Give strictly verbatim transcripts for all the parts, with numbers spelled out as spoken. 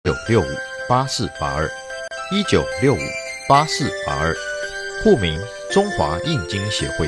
九六五八四八二一九六五八四八二，户名中华印经协会。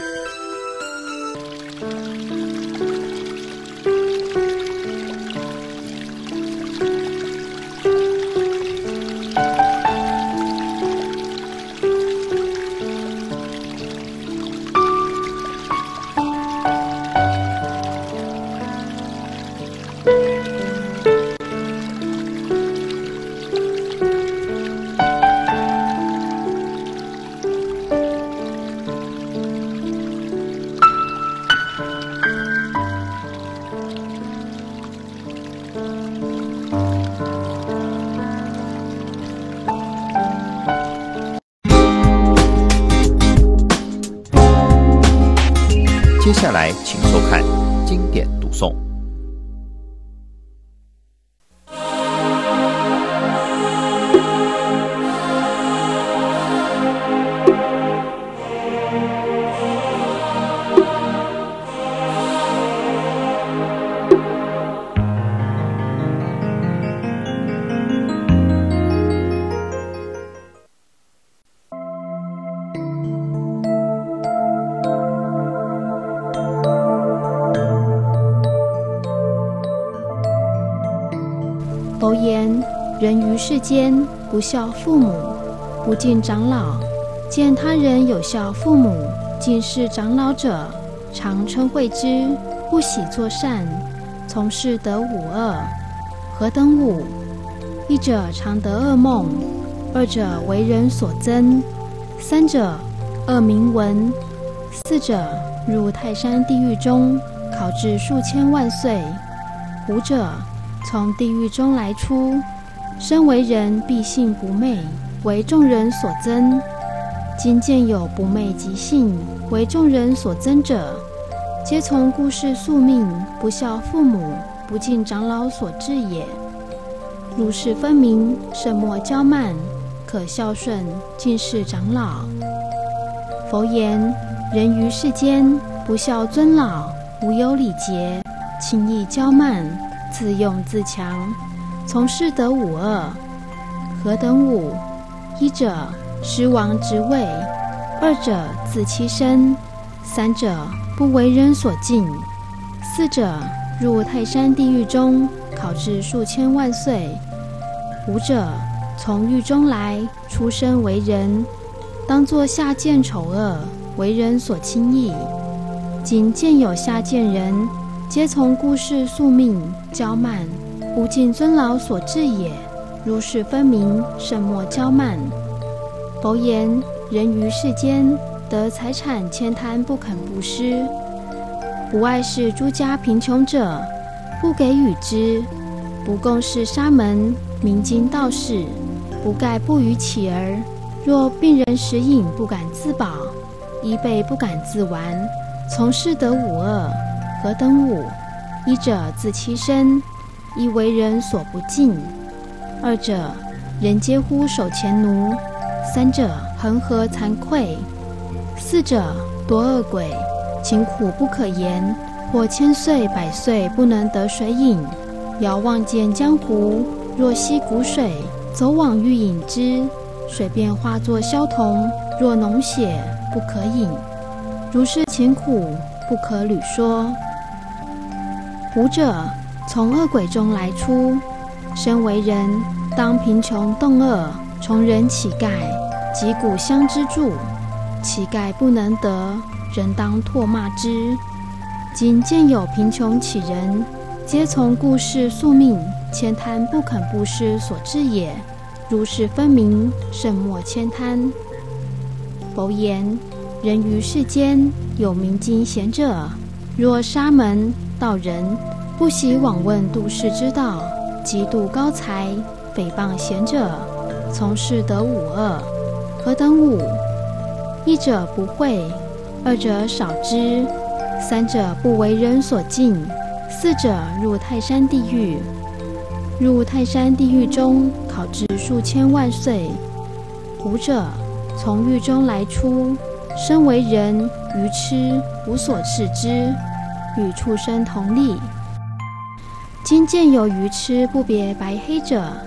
接下来，请收看经典读诵。 佛言：人于世间，不孝父母，不敬长老。见他人有孝父母、敬事长老者，常称谓之，不喜作善，从事得五恶。何等五？一者常得噩梦，二者为人所憎，三者恶名闻，四者入泰山地狱中，考至数千万岁，五者从地狱中来出，身为人必性不昧，为众人所憎。今见有不昧及性，为众人所憎者，皆从故世宿命，不孝父母，不敬长老所致也。如是分明，慎莫骄慢，可孝顺敬事长老。佛言：人于世间，不孝尊老，无有礼节，轻易骄慢，自用自强，从事得五恶。何等五？一者失亡职位，二者自欺身，三者不为人所敬，四者入泰山地狱中，考至数千万岁，五者从狱中来，出生为人，当作下贱丑恶，为人所轻易。今见有下贱人，皆从故世宿命，骄慢，不敬尊老所致也。如是分明，慎莫骄慢。佛言：人于世间，得财产千贪，不肯布施，不爱视诸家贫穷者，不给予之；不共事沙门、明经道士，不盖不于乞儿。若病人食饮不敢自保，衣被不敢自完，从事得五恶。何等五？一者自欺身，亦为人所不敬；二者人皆呼手前奴；三者恒河惭愧；四者多恶鬼，勤苦不可言，或千岁百岁不能得水饮。遥望见江湖，若溪谷水，走往欲饮之，水便化作消铜；若脓血，不可饮。如是勤苦，不可履说。五者从恶鬼中来出，身为人，当贫穷动恶，从人乞丐，击鼓相之助。乞丐不能得，人当唾骂之。今见有贫穷乞人，皆从故世宿命，千贪不肯布施所致也。如是分明，慎莫谦贪。佛言：人于世间，有明经贤者，若沙门、道人，不喜往问度世之道，嫉妒高才，诽谤贤者，从事得五恶。何等五？一者不会，二者少知，三者不为人所敬，四者入泰山地狱。入泰山地狱中，考至数千万岁。五者从狱中来出，身为人，愚痴，无所事之，与畜生同立。今见有愚痴不别白黑者，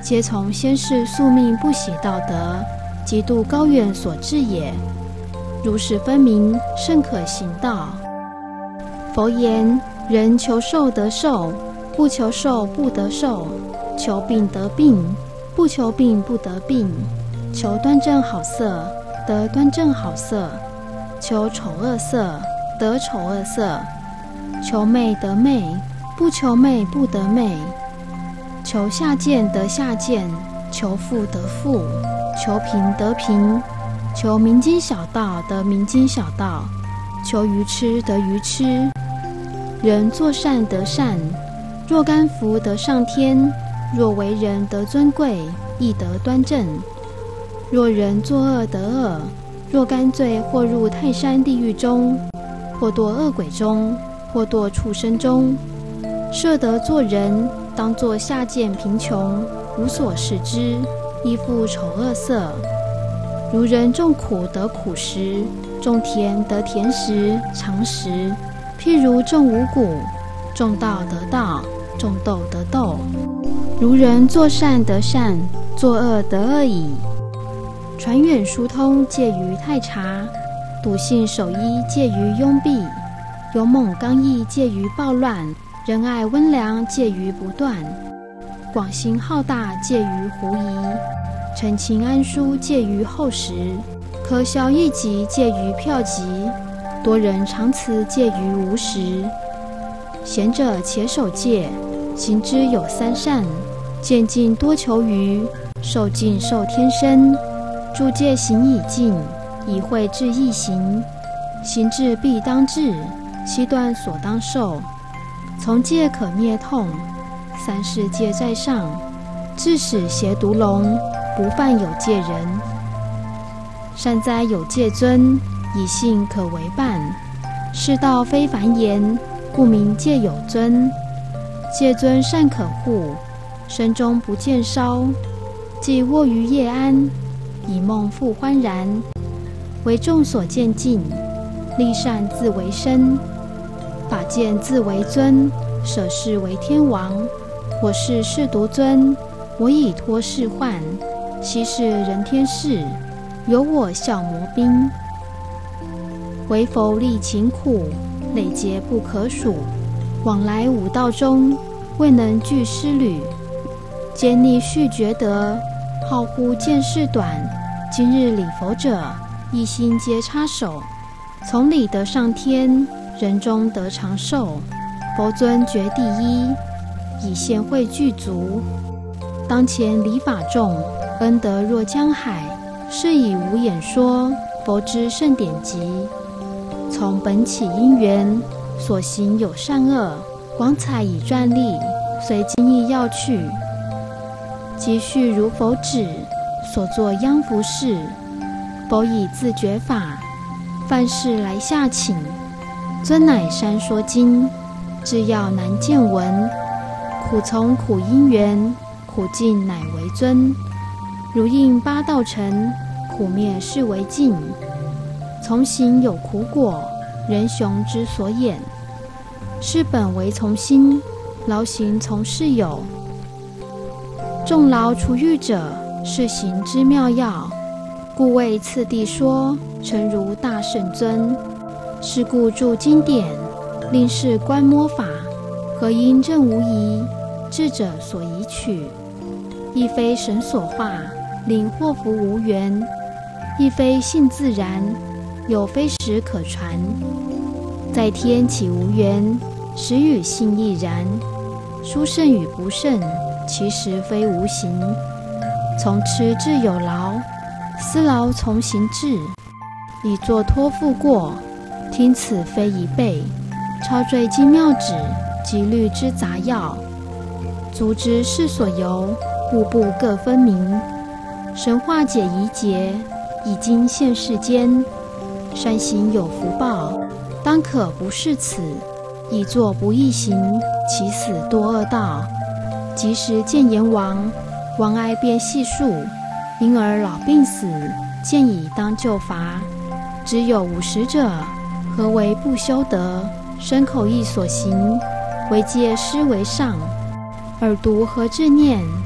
皆从先世宿命不喜道德，极度高远所致也。如是分明，甚可行道。佛言：人求寿得寿，不求寿不得寿；求病得病，不求病不得病；求端正好色，得端正好色；求丑恶色，得丑恶色；求媚得媚，不求媚不得媚；求下贱得下贱，求富得富；求贫得贫，求明经小道得明经小道；求愚痴得愚痴。人作善得善，若干福得上天；若为人得尊贵，亦得端正。若人作恶得恶，若干罪或入泰山地狱中，或堕恶鬼中，或堕畜生中。设得做人，当作下贱贫穷，无所事之，亦复丑恶色。如人种苦得苦食，种田得甜食长食。譬如种五谷，种稻得稻，种豆得豆。如人作善得善，作恶得恶矣。传远疏通介于太察，笃信守一介于拥蔽，勇猛刚毅介于暴乱，仁爱温良介于不断，广心浩大介于狐疑，澄清安舒介于厚实，可消易疾介于票疾，多人常辞介于无实。贤者且守戒，行之有三善：见尽多求余，受尽受天身。诸戒行已尽，以慧智易行。行智必当治，七断所当受。从戒可灭痛，三世戒在上。致使邪毒龙，不犯有戒人。善哉有戒尊，以信可为伴。世道非凡言，故名戒有尊。戒尊善可护，身中不见烧。既卧于夜安，以梦复欢然。为众所见尽，立善自为身。法见自为尊，舍事为天王。我是世独尊，我以托世患。昔是人天事，有我效魔兵。为佛历勤苦，累劫不可数。往来五道中，未能具师旅。皆逆续觉得，好乎见识短。今日礼佛者，一心皆插手。从礼得上天，人中得长寿。佛尊觉第一，以现慧具足。当前礼法众，恩德若江海。是以无眼说，佛之圣典籍。从本起因缘，所行有善恶，广采以专利，随经义要去。即续如佛旨，所作殃福事。佛以自觉法，犯事来下请。尊乃山说经，至要难见闻。苦从苦因缘，苦尽乃为尊。如应八道尘，苦灭是为尽。从行有苦果，人雄之所掩。是本为从心，劳行从事有。众劳除欲者，是行之妙要。故为次第说，诚如大圣尊。是故著经典，令是观摩法。何因正无疑？智者所宜取。亦非神所化，令祸福无缘；亦非性自然，有非时可传。在天岂无缘？实与性亦然。殊胜与不胜，其实非无形。从持智有劳，思劳从行智。以作托付过，听此非一倍。超坠精妙旨，即律之杂要。足知世所由，步步各分明。神化解疑结，以今现世间。善行有福报，当可不是此。以作不义行，其死堕恶道。即时见阎王，王哀便细数，因而老病死，见已当就罚。只有五十者，何为不修德？身口意所行，为戒施为上。耳读何智念？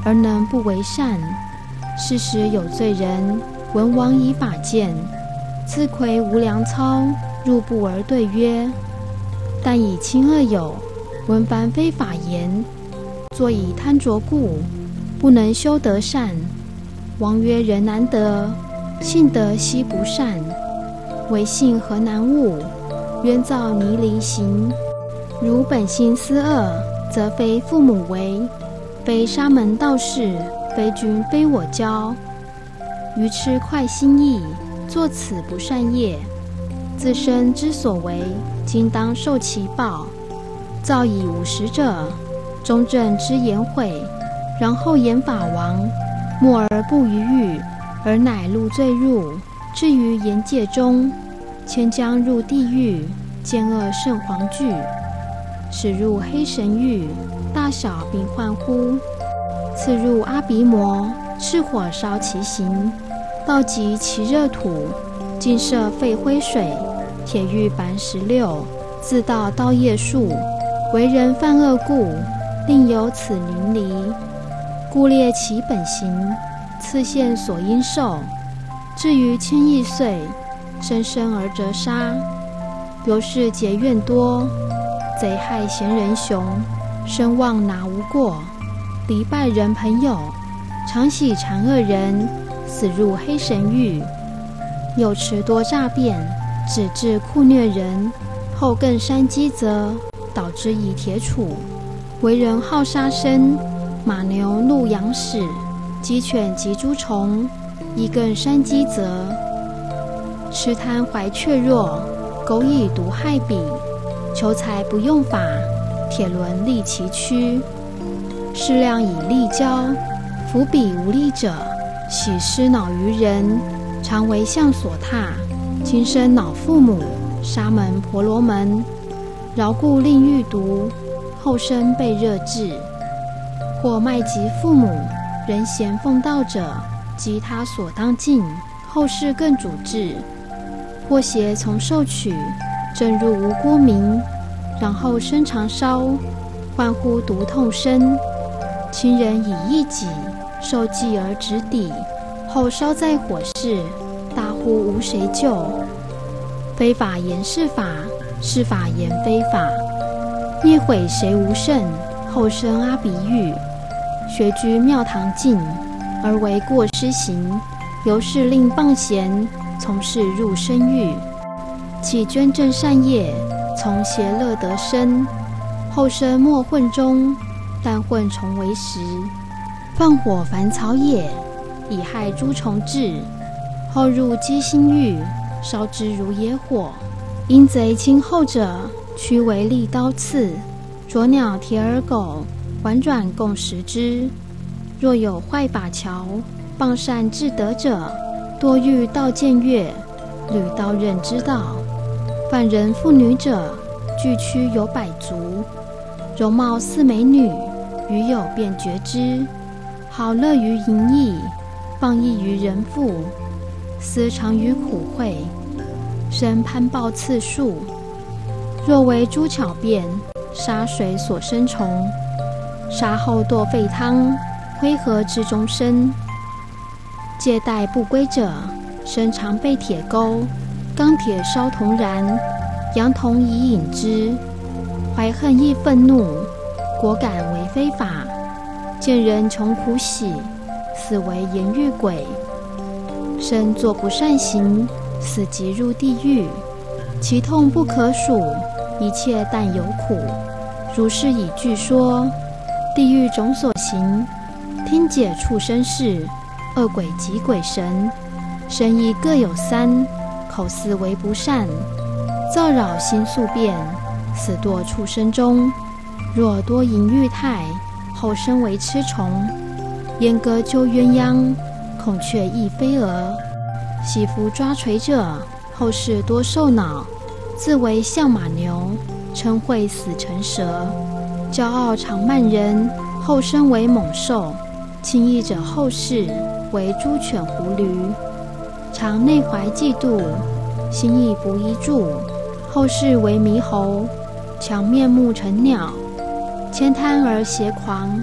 而能不为善。是时有罪人，闻王以法见，自魁无良操，入部而对曰：但以亲恶友，闻凡非法言，作以贪着故，不能修德善。王曰：人难得，信德悉不善，唯信何难悟？冤造泥离行。如本心思恶，则非父母为，非沙门道士，非君非我教。愚痴快心意，作此不善业，自身之所为，今当受其报。造以无实者，中正之言悔，然后言法王，默而不语语，而乃入罪入，至于言界中，牵将入地狱，见恶甚惶惧，使入黑神狱，大小并患乎？次入阿鼻魔，赤火烧其形，道及其热土，尽摄沸灰水，铁玉板石榴，自道刀叶树，为人犯恶故，令有此淋漓，故列其本行，次现所应受。至于千亿岁，生生而折杀。由是结怨多，贼害贤人雄，身忘哪无过？离败人朋友，常喜谗恶人，死入黑神狱。有持多诈骗，只致酷虐人，后更山积则，导之以铁杵。为人好杀生，马牛鹿羊豕，鸡犬及诸虫，亦更山积则。痴贪怀怯弱，苟以毒害彼，求财不用法，铁轮利其躯。适量以利交，夫彼无利者，喜失恼于人，常为相所踏，今生恼父母，沙门婆罗门，饶故令欲毒，后生被热炙。或卖及父母，人嫌奉道者，及他所当尽，后世更主治。或邪从受取，正入无辜名，然后生长烧，患乎毒痛身。亲人以一己受计而直抵，后烧在火势，大呼无谁救。非法言是法，是法言非法，业毁谁无胜？后生阿鼻狱，学居庙堂境，而为过失行，由是令谤贤，从事入生狱。其捐正善业，从邪乐得生，后生莫混中，但混虫为食。放火凡草也，以害诸虫豸，后入鸡心狱，烧之如野火。因贼轻后者，屈为利刀刺，啄鸟铁耳狗，宛转共食之。若有坏法桥，谤善至德者，多欲道见月，履刀刃之道。犯人妇女者，具躯有百足，容貌似美女，余有便觉之。好乐于淫逸，放逸于人妇，思常于苦会，生攀抱次数。若为诸巧辩，杀水所生虫，杀后堕沸汤，灰河之中生。借贷不归者，身常被铁钩，钢铁烧铜燃，阳铜以引之。怀恨亦愤怒，果敢为非法。见人穷苦喜，死为盐狱鬼。身作不善行，死即入地狱，其痛不可数，一切但有苦。如是以句说，地狱种所行，听解畜生事，恶鬼及鬼神，身意各有三，口思为不善，造扰心宿变，死堕畜生中。若多淫欲态，后生为螭虫。阉割鸠鸳鸯，孔雀亦飞蛾。喜夫抓锤者，后世多受恼，自为象马牛，称会死成蛇。骄傲常慢人，后生为猛兽。轻易者后世为猪犬狐驴。常内怀嫉妒，心意不依住，后世为猕猴。强面目成鸟，悭贪而邪狂，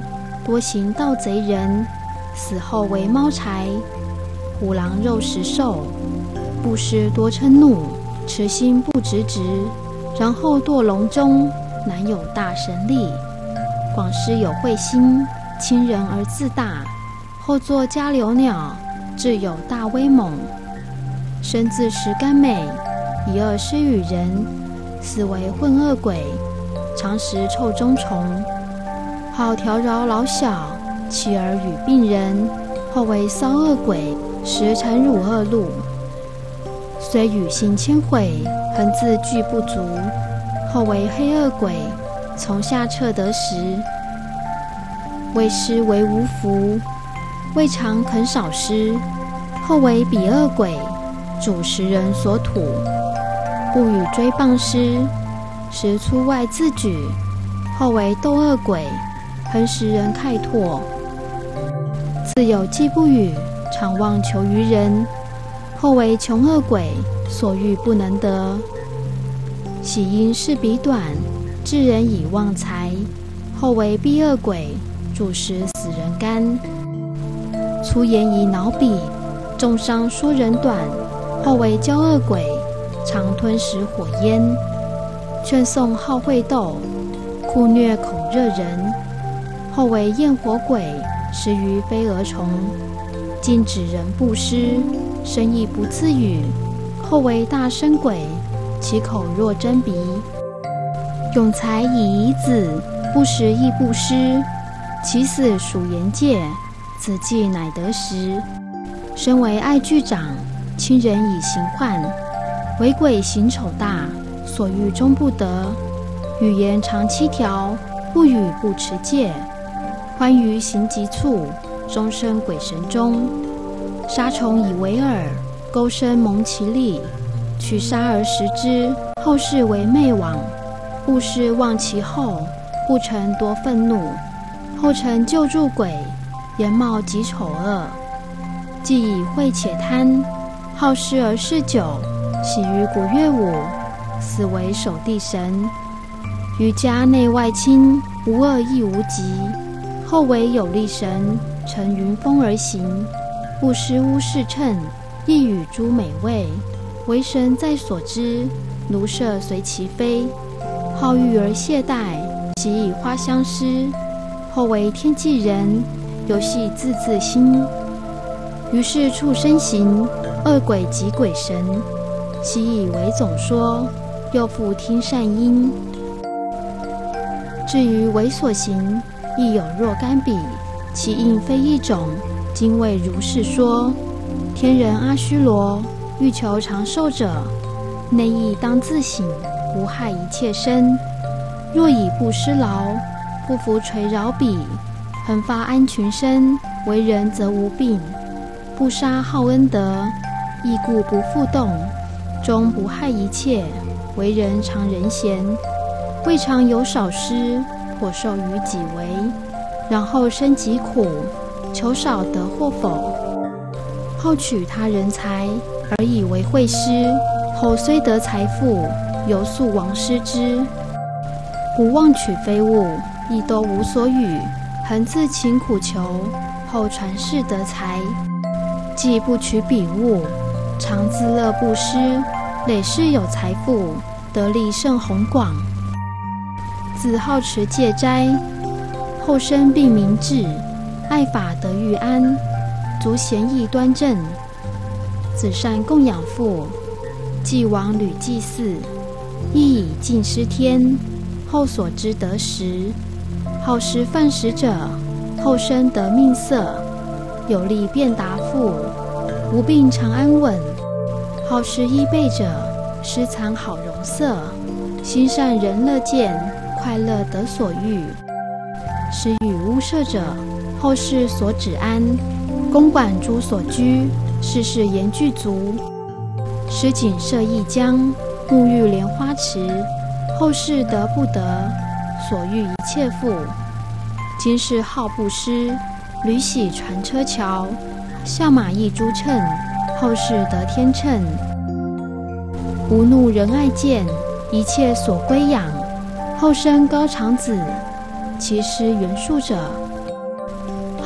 多行盗贼人，死后为猫柴；虎狼肉食兽，布施多嗔怒，痴心不直直，然后堕笼中，难有大神力。广施有慧心，亲人而自大，后作迦留鸟，自有大威猛。身自食甘美，以恶施与人，死为混恶鬼，常食臭中虫。好调饶老小，妻儿与病人，后为骚恶鬼，时沉辱恶路。虽与行千悔，恒自惧不足，后为黑恶鬼，从下彻得食。为施为无福，未尝肯少施，后为彼恶鬼，主食人所吐。不与追谤施，时出外自举，后为斗恶鬼，恒使人慨拓。自有计不语，常妄求于人，后为穷恶鬼，所欲不能得。喜因事彼短，致人以忘财，后为逼恶鬼，主食死人肝。粗言以恼彼，重伤说人短，后为骄恶鬼，常吞食火焰。劝颂好会斗，酷虐恐热人，后为焰火鬼，食于飞蛾虫。禁止人布施，生意不自语，后为大声鬼，其口若针鼻。永财以遗子，不食亦不施，其死属言戒，此计乃得时。身为爱具长，亲人以行患，为鬼行丑大，所欲终不得。语言长七条，不语不持戒，欢愉行急处，终生鬼神中。杀虫以为饵，钩身蒙其利，取杀而食之，后世为媚网。布施忘其后，不成多愤怒，后成救助鬼，颜貌极丑恶。既以慧且贪，好施而嗜酒，喜于古乐舞，死为守地神。于家内外亲，无恶亦无极，后为有力神，乘云风而行。不施巫事称，亦与诸美味，为神在所知，奴舍随其飞。好欲而懈怠，喜以花香施，后为天际人，游戏自自心。于是畜生行，恶鬼及鬼神，习以为总说，又复听善音。至于为所行，亦有若干比，其应非一种，今为如是说。天人阿须罗，欲求长寿者，内亦当自省，无害一切身。若以不施劳，不服垂饶彼，恒发安群身，为人则无病。不杀好恩德，亦故不复动，终不害一切，为人常人贤。未尝有少施，或受于己为，然后生疾苦，求少得或否。后取他人财，而以为惠施，后虽得财富，犹速亡失之。不妄取非物，亦都无所与，恒自勤苦求，后传世得财。既不取彼物，常自乐不施，累世有财富，得利甚宏广。自好持戒斋，后生并明志，爱法得欲安，足贤义端正。子善供养父，既往屡祭祀，亦以尽施天，后所知得时。好食饭食者，后生得命色，有力便达富，无病常安稳。好食衣被者，施藏好容色，心善人乐见，快乐得所欲。施与屋舍者，后世所止安，公馆诸所居，事事严具足。施锦设一江，沐浴莲花池，后世得不得，所欲一切富。今世好布施，屡喜传车桥，下马一株称，后世得天秤。无怒仁爱见，一切所归养，后生高长子。其施原术者，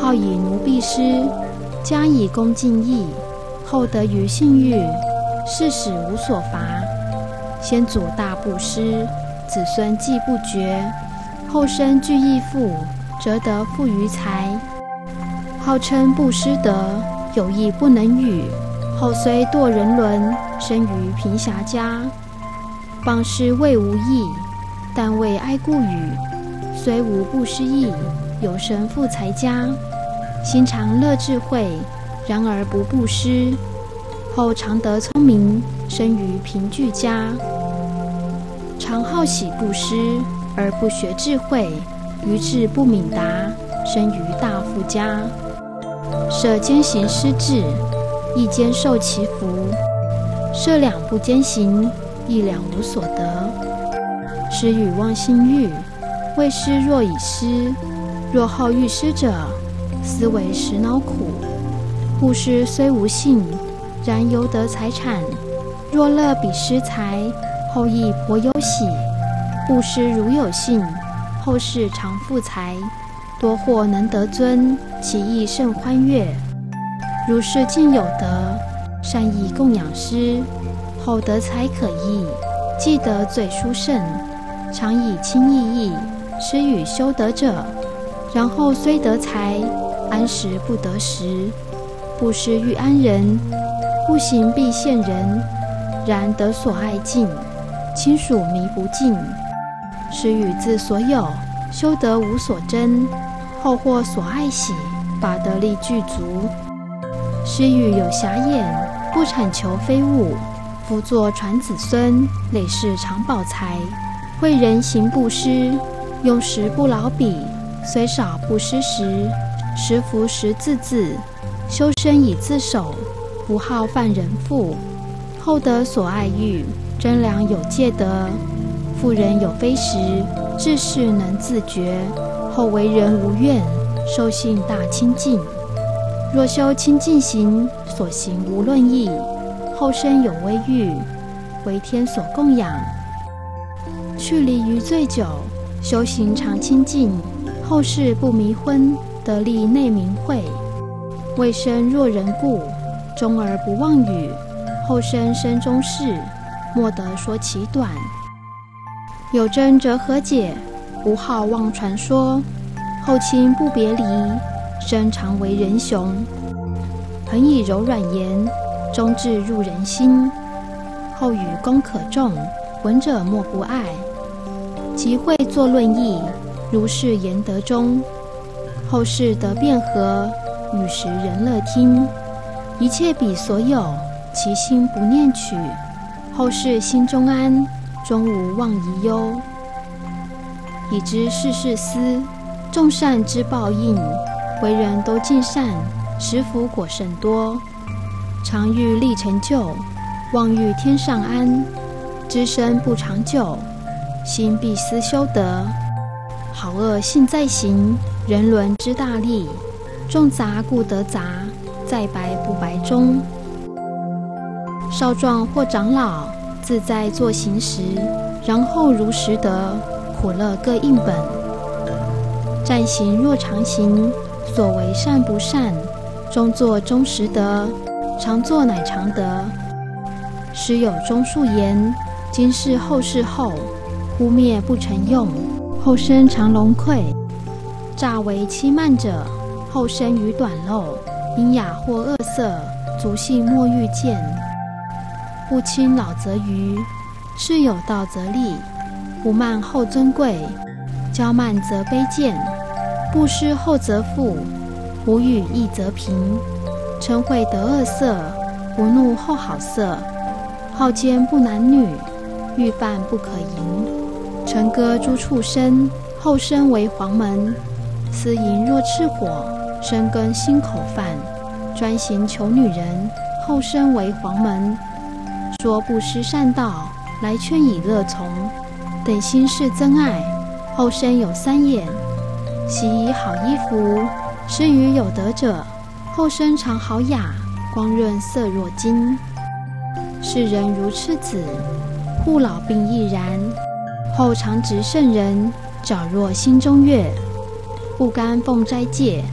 好以奴婢师，加以恭敬义，后得于性欲，是使无所乏。先祖大布施，子孙既不绝，后生具义富，则得富于财。号称布施德，有义不能语，后虽堕人伦，生于贫狭家。谤施未无益，但为哀故语，虽无布施义，有生富财家。心常乐智慧，然而不布施，后常得聪明，生于贫窭家。常好喜布施，而不学智慧，愚智不敏达，生于大富家。舍兼行施智，亦兼受其福；舍两不兼行，亦两无所得。施与忘心欲，为施若已施，若后欲施者，斯为实恼苦。布施虽无信，然犹得财产；若乐彼施财，后亦颇忧喜。布施如有信，后世常富财，多或能得尊，其意甚欢悦。如是尽有德，善意供养施，后得财可益，既得最殊胜，常以轻易意施与修德者，然后虽得财，安时不得时。布施欲安人，不行必现人，然得所爱尽，亲属弥不尽。施与自所有，修得无所争，后获所爱喜，法得力具足。施与有暇眼，不产求非物，夫作传子孙，累世常保财。惠人行布施，用时不劳彼，虽少不失时，时福时自治，修身以自守，不好犯人富。后得所爱欲，真良有戒德。妇人有非时，治事能自觉，后为人无怨，受性大清净。若修清净行，所行无论义，后生有微欲，为天所供养。去离于醉酒，修行常清净，后世不迷昏，得力内明慧。未生若人故，终而不忘语，后生生中事，莫得说其短。有真则和解，不好忘传说。后亲不别离，生常为人雄。恒以柔软言，终至入人心。后语功可重，闻者莫不爱。即会作论议，如是言德中。后世得辩和，语时人乐听。一切彼所有，其心不念取。后世心中安，终无忘疑忧。已知世事思，众善之报应。为人都尽善，实福果甚多。常欲力成就，望欲天上安。知身不长久，心必思修德。好恶性在行，人伦之大利。众杂故得杂，在白不白中。少壮或长老，自在作行时，然后如实得，苦乐各应本。暂行若常行，所为善不善，终作终实得，常作乃常得。时有中数言，今世后世后，忽灭不成用，后生常龙溃。诈为欺慢者，后生于短陋，因雅或恶色，族姓莫欲见。不亲老则愚，事有道则立，不慢后尊贵，骄慢则卑贱。不施后则富，无语亦则贫。嗔恚得恶色，不怒后好色。好奸不男女，欲犯不可淫。陈歌诸畜生，后生为黄门。私淫若炽火，生根心口犯。专行求女人，后生为黄门。说不施善道，来劝以乐从。等心是真爱，后生有三眼。习以好衣服，施于有德者，后生常好雅，光润色若金。世人如赤子，护老病亦然。后常值圣人，皎若心中月。不甘奉斋戒，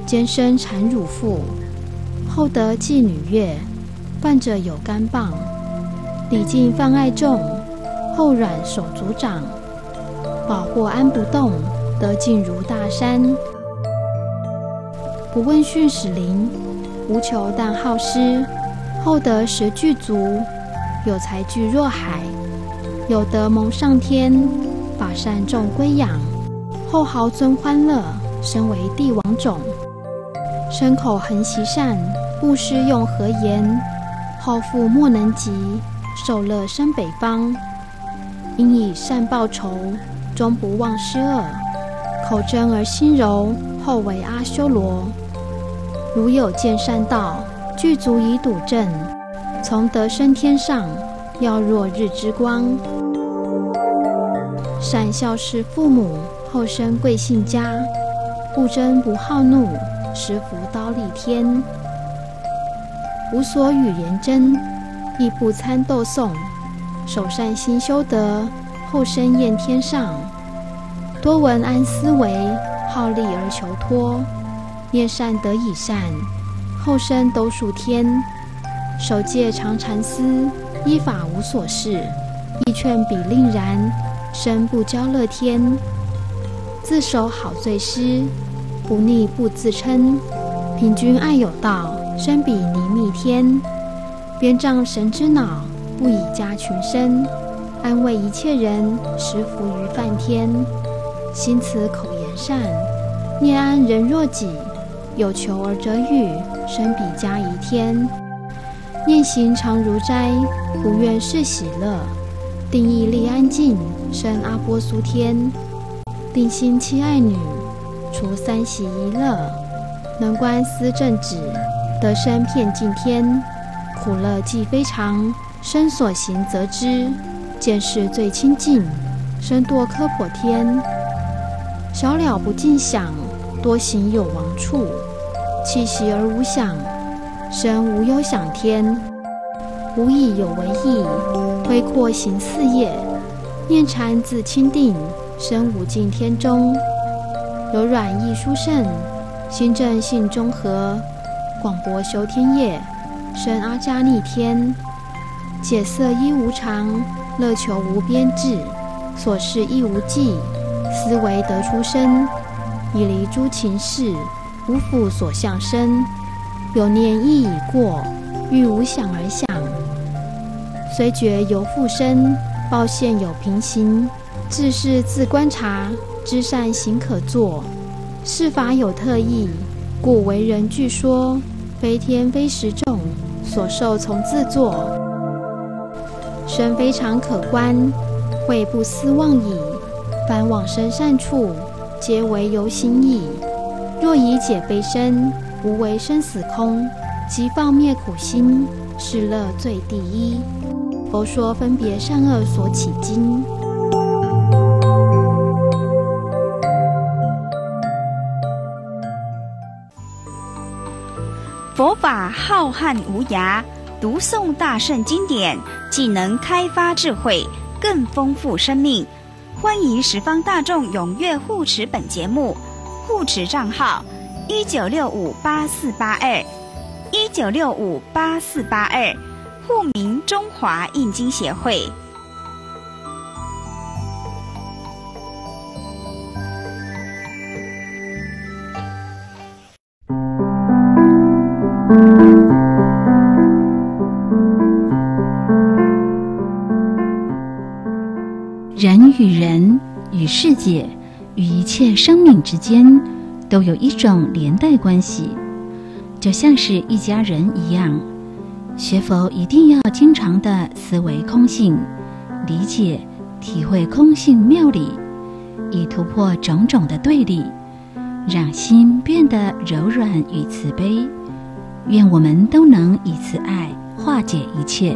兼生产乳妇，后得继女乐，伴着有干棒。礼敬犯爱众，后软手足长。保获安不动，得进如大山。不问训使灵，无求但好施。后得时具足，有才具若海。有德蒙上天，把善众归养。后豪尊欢乐，身为帝王种。身口恒习善，布施用和言。后复莫能及，受乐生北方。因以善报仇，终不忘施恶。口真而心柔，后为阿修罗。如有见善道，具足以笃正。从得生天上，耀若日之光。善孝事父母，后生贵姓家。不争不好怒，实服刀立天。无所与言争，亦不参斗讼。守善心修德，后生厌天上。多闻安思维，好利而求脱。念善得以善，后生都属天。守戒常禅思，依法无所事。亦劝彼令然，身不骄乐天。自守好罪师，不逆不自称。平均爱有道，身比泥密天。鞭仗神之脑，不以加群生。安慰一切人，实服于梵天。心慈口言善，念安人若己。有求而得欲，身比加宜天。念行常如斋，不愿是喜乐。定意立安静，生阿波苏天。定心妻爱女，除三喜一乐。能观思正直，得生遍尽天。苦乐既非常，身所行则知。见事最清净，身堕科婆天。小了不尽想，多行有王处。气息而无想，身无忧想天。无以有为意，挥阔行四业。念禅自清定，身无尽天中。柔软易殊胜，心正性中和。广博修天业，生阿迦逆天。解色亦无常，乐求无边至。所事亦无际，思维得出身。以离诸情事，无复所向生。有念亦已过，欲无想而想。虽觉犹复生，报现有平行。自是自观察，知善行可作。事法有特异，故为人据说。非天非时众，所受从自作。身非常可观，会不思妄矣。凡往生善处，皆为由心意。若以解悲身，无为生死空。即放灭苦心，是乐最第一。佛说分别善恶所起经。 佛法浩瀚无涯，读诵大圣经典，既能开发智慧，更丰富生命。欢迎十方大众踊跃护持本节目，护持账号一九六五八四八二一九六五八四八二，户名中华印经协会。 人与人、与世界、与一切生命之间，都有一种连带关系，就像是一家人一样。学佛一定要经常的思维空性，理解、体会空性妙理，以突破种种的对立，让心变得柔软与慈悲。愿我们都能以慈爱化解一切。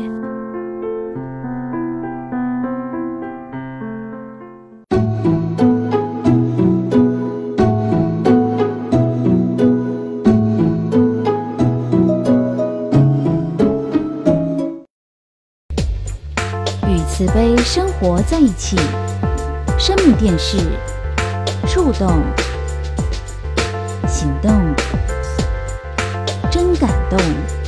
慈悲生活在一起，生命电视，触动、行动。 真感动。